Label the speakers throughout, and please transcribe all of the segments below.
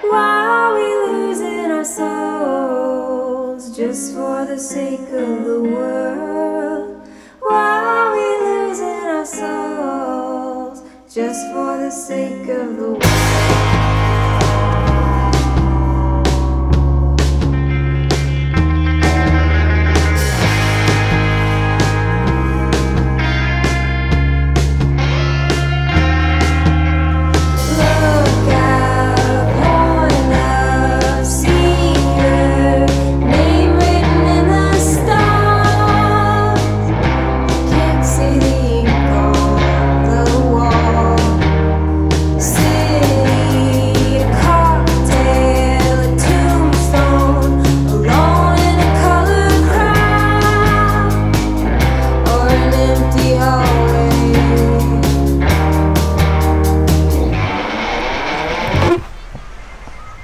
Speaker 1: Why are we losing our souls just for the sake of the world? Why are we losing our souls just for the sake of the world?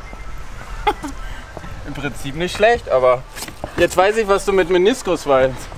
Speaker 2: Im Prinzip nicht schlecht, aber jetzt weiß ich, was du mit Meniskus meinst.